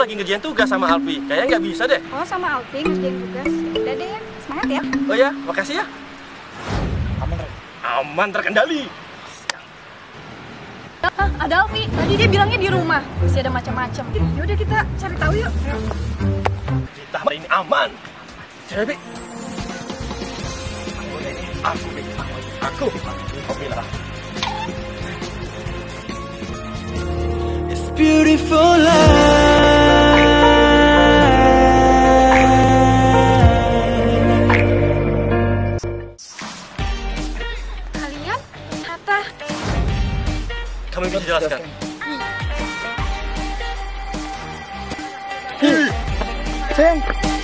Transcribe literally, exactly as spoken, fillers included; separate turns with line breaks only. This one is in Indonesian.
lagi ngerjain tugas sama Alfi. Kayaknya nggak bisa deh.
Oh, sama Alfi ngerjain tugas. Udah deh ya, semangat ya.
Oh ya, makasih ya.
Aman, Re.
Aman terkendali.
Hah, ada Alfi. Tadi dia bilangnya di rumah. Masih ada macam-macam. Yaudah kita cari tahu yuk.
Kita ini aman. Cewek. Aku, aku, aku bilang.
It's beautiful life.
Kalian kata
Kamu bisa jelaskan?
Sayang,